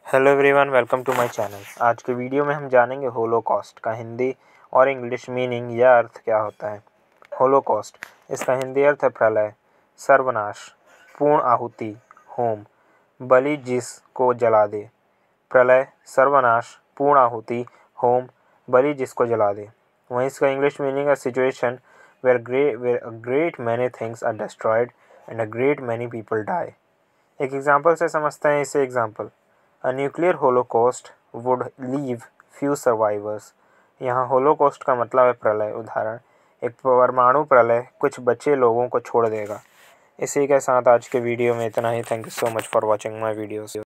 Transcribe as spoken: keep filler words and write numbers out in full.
Hello everyone, welcome to my channel. आज के video में हम जानेंगे होलोकॉस्ट का हिंदी और इंग्लिश मीनिंग या अर्थ क्या होता है। होलोकॉस्ट, इसका हिंदी अर्थ है प्रलय, सर्वनाश, पूर्ण आहुति, होम, बलि जिसको जला दे। प्रलय, सर्वनाश, पूर्ण आहुति, होम, बलि जिसको जला दे। वहीं इसका इंग्लिश मीनिंग है situation where great where a great many things are destroyed and a great many people die. एक एग्जाम्पल से समझते हैं इसे। Example, A nuclear holocaust would leave few survivors। यहाँ होलोकॉस्ट का मतलब है प्रलय। उदाहरण, एक परमाणु प्रलय कुछ बचे लोगों को छोड़ देगा। इसी के साथ आज के वीडियो में इतना ही। Thank you so much for watching my videos.